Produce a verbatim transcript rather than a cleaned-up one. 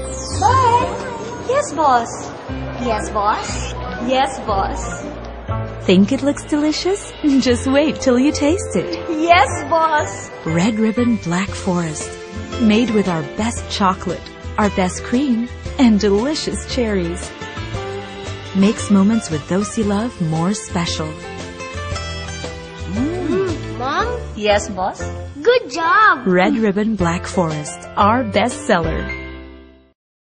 But... Yes, boss. Yes, boss. Yes, boss. Think it looks delicious? Just wait till you taste it. Yes, boss. Red Ribbon Black Forest. Made with our best chocolate, our best cream, and delicious cherries. Makes moments with those you love more special. Mm. Mom? Yes, boss. Good job. Red Ribbon Black Forest, our best seller.